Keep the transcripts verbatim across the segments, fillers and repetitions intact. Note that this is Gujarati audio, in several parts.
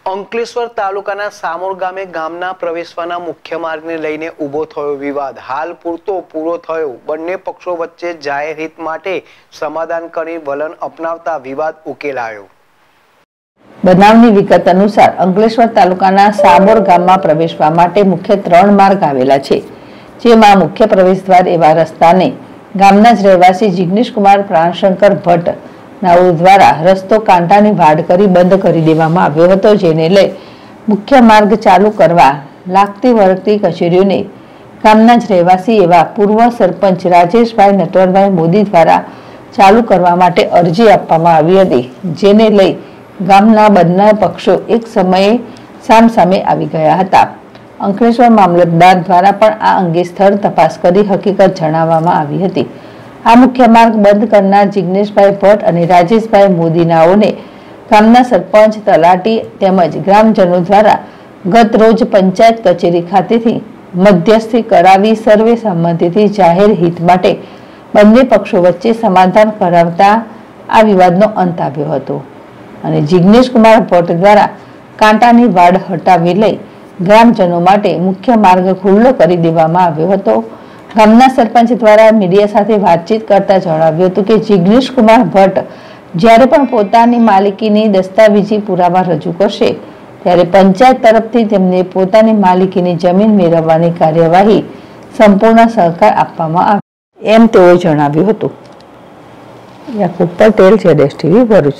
અંકલેશ્વર તાલુકાના સામોર ગામે ગામના પ્રવેશવાના મુખ્ય માર્ગને લઈને ઊભો થયો વિવાદ હાલ પૂરતો પૂરો થયો। બંને પક્ષો વચ્ચે જાહેર હિત માટે સમાધાન કરી વલણ અપનાવતા વિવાદ ઉકેલાયો। બનાવની વિગત અનુસાર અંકલેશ્વર તાલુકાના સામોર ગામમાં પ્રવેશવા માટે મુખ્ય ત્રણ માર્ગ આવેલા છે, જેમાં મુખ્ય પ્રવેશદ્વાર એવા રસ્તાને ગામના જ રહેવાસી જિગ્નેશ કુમાર પ્રાણશંકર ભટ્ટ નાઓ દ્વારા રસ્તો કાંટાની વાડ કરી બંધ કરી દેવામાં આવ્યો હતો, જેને લઈ મુખ્ય માર્ગ ચાલુ કરવા લાગતી વળગતી કચેરીઓને ગામના જ રહેવાસી એવા પૂર્વ સરપંચ રાજેશભાઈ નટવરભાઈ મોદી દ્વારા ચાલુ કરવા માટે અરજી આપવામાં આવી હતી, જેને લઈ ગામના બંને પક્ષો એક સમયે સામસામે આવી ગયા હતા। અંકલેશ્વર મામલતદાર દ્વારા પણ આ અંગે સ્થળ તપાસ કરી હકીકત જણાવવામાં આવી હતી। આ મુખ્ય માર્ગ બંધ કરનાર જિગ્નેશભાઈ ભટ્ટ અને રાજેશભાઈ મોદીનાઓને ગામના સરપંચ તલાટી તેમજ ગ્રામજનો દ્વારા ગત રોજ પંચાયત કચેરી ખાતેથી મધ્યસ્થી કરાવી સર્વે સંમતિથી જાહેર હિત માટે બંને પક્ષો વચ્ચે સમાધાન કરાવતા આ વિવાદનો અંત આવ્યો હતો અને જિગ્નેશ કુમાર ભટ્ટ દ્વારા કાંટાની વાડ હટાવી લઈ ગ્રામજનો માટે મુખ્ય માર્ગ ખુલ્લો કરી દેવામાં આવ્યો હતો। ગામના સરપંચ દ્વારા મીડિયા સાથે વાતચીત કરતા જણાવ્યું હતું કે જિગ્નેશ કુમાર ભટ્ટ જ્યારે પણ પોતાની માલિકીની દસ્તાવેજી પુરાવા રજૂ કરશે ત્યારે પંચાયત તરફથી તેમને પોતાની માલિકીની જમીન મેળવવાની કાર્યવાહી સંપૂર્ણ સહકાર આપવામાં આવે એમ તેઓએ જણાવ્યું હતું। યાકુબ પટેલ, જેડેશ ટીવી, ભરૂચ।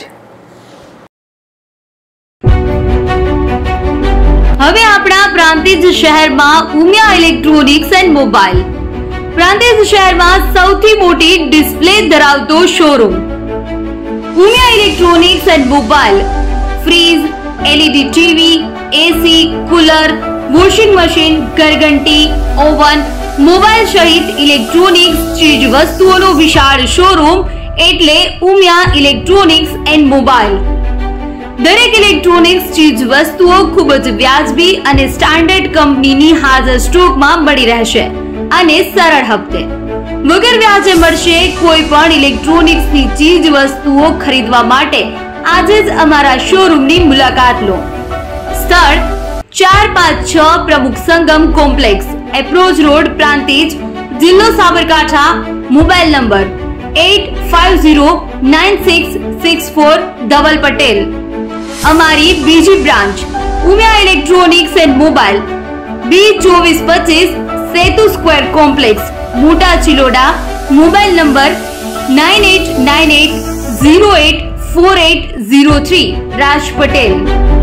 હવે આપણા પ્રાંતિજ શહેરમાં Umiya electronics and mobile Prantij શહેરમાં સૌથી મોટી ડિસ્પ્લે ધરાવતો showroom Umiya electronics and mobile fridge, LED TV, AC, cooler, washing machine, ઘરઘંટી, ઓવન, મોબાઈલ સહિત ઇલેક્ટ્રોનિક્સ ચીજ વસ્તુઓનો વિશાળ શોરૂમ એટલે ઉમિયા ઇલેક્ટ્રોનિક્સ એન્ડ મોબાઈલ। દરેક ઇલેક્ટ્રોનિક્સ ચીજ વસ્તુઓ ખૂબ જ વ્યાજબી અને સ્ટાન્ડર્ડ કંપનીની હાજર સ્ટોકમાં મળી રહેશે અને સરળ હપ્તે વગર વ્યાજે મળશે। કોઈ પણ ઇલેક્ટ્રોનિક્સની ચીજ વસ્તુઓ ખરીદવા માટે આજે જ અમારા શોરૂમની મુલાકાત લો। સ્થળ ચાર પાંચ છ Pramukh Sangam complex, approach road, Prantij, જિલ્લો Sabarkantha. Mobile number eight five zero nine six six four Dhaval Patel. અમારી બીજી branch Umiya electronics and mobile B ચોવીસ પચીસ Setu square complex, Mota Chiloda. Mobile number nine eight nine eight zero eight four eight zero three, Raj Patel.